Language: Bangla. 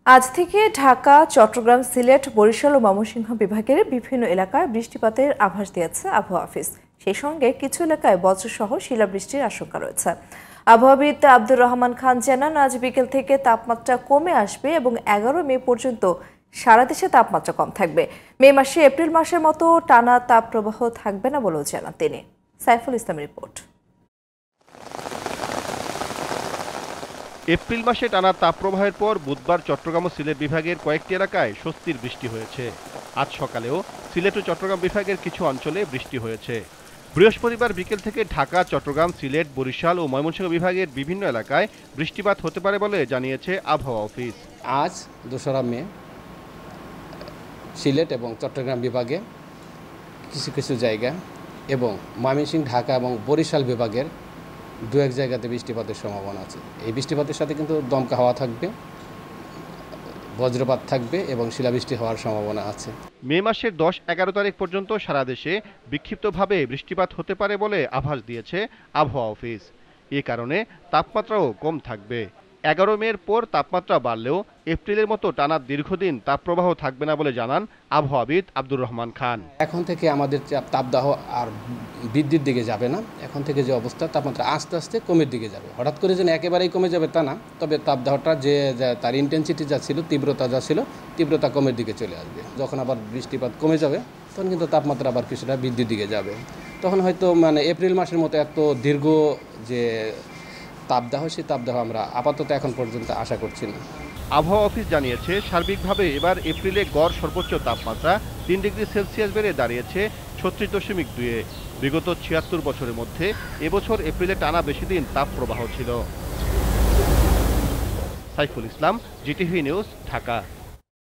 আজ থেকে ঢাকা, চট্টগ্রাম, সিলেট, বরিশাল ও ময়মনসিংহ বিভাগের বিভিন্ন এলাকায় বৃষ্টিপাতের আভাস দিয়েছে আবহাওয়া অফিস। সেই সঙ্গে কিছু এলাকায় বজ্রসহ শিলাবৃষ্টির আশঙ্কা রয়েছে। আবহাওয়াবিদ আব্দুর রহমান খান জানান, আজ বিকেল থেকে তাপমাত্রা কমে আসবে এবং 11 মে পর্যন্ত সারা দেশে তাপমাত্রা কম থাকবে। মে মাসে এপ্রিল মাসের মতো টানা তাপপ্রবাহ থাকবে না বলেও জানান তিনি। সাইফুল ইসলামের রিপোর্ট। এপ্রিল মাসে টানা তাপপ্রবাহের পর বুধবার চট্টগ্রাম ও সিলেট বিভাগের কয়েকটি এলাকায় স্বস্তির বৃষ্টি হয়েছে। আজ সকালেও সিলেট ও চট্টগ্রাম বিভাগের কিছু অঞ্চলে বৃষ্টি হয়েছে। বৃহস্পতিবার বিকেল থেকে ঢাকা, চট্টগ্রাম, সিলেট, বরিশাল ও ময়মনসিংহ বিভাগের বিভিন্ন এলাকায় বৃষ্টিপাত হতে পারে বলে জানিয়েছে আবহাওয়া অফিস। আজ 2রা মে সিলেট এবং চট্টগ্রাম বিভাগে কিছু কিছু জায়গা এবং ময়মনসিংহ, ঢাকা এবং বরিশাল বিভাগের দু এক জায়গাতে বৃষ্টিপাতের সম্ভাবনা আছে। এই বৃষ্টিপাতের সাথে কিন্তু দমকা হাওয়া থাকবে, বজ্রপাত থাকবে এবং শিলাবৃষ্টি হওয়ার সম্ভাবনা আছে। মে মাসের 10-11 তারিখ পর্যন্ত সারা দেশে বিক্ষিপ্তভাবে বৃষ্টিপাত হতে পারে বলে আভাস দিয়েছে আবহাওয়া অফিস। এ কারণে তাপমাত্রাও কম থাকবে। 11 মের পর তাপমাত্রা বাড়লেও এপ্রিলের মতো টানা দীর্ঘদিন তাপপ্রবাহ থাকবে না বলে জানান আবহাওয়াবিদ আব্দুর রহমান খান। এখন থেকে আমাদের তাপদাহ আর বৃদ্ধির দিকে যাবে না। এখন থেকে যে অবস্থা, তাপমাত্রা আস্তে আস্তে কমের দিকে যাবে। হঠাৎ করে যেন একেবারেই কমে যাবে তা না, তবে তাপদাহটা যে তার ইন্টেন্সিটি যা ছিল, তীব্রতা যা ছিল, তীব্রতা কমের দিকে চলে আসবে। যখন আবার বৃষ্টিপাত কমে যাবে তখন কিন্তু তাপমাত্রা আবার কিছুটা বৃদ্ধির দিকে যাবে। তখন হয়তো এপ্রিল মাসের মতো এত দীর্ঘ যে তাপদাহ, সেই তাপদাহ আমরা আপাতত এখন পর্যন্ত আশা করছি না। আবহাওয়া অফিস জানিয়েছে, সার্বিকভাবে এবার এপ্রিলে গড় সর্বোচ্চ তাপমাত্রা 3 ডিগ্রি সেলসিয়াস বেড়ে দাঁড়িয়েছে 36.2-এ। বিগত 76 বছরের মধ্যে এবছর এপ্রিলে টানা বেশি দিন তাপপ্রবাহ ছিল। Saiful Islam, GTV news, Dhaka.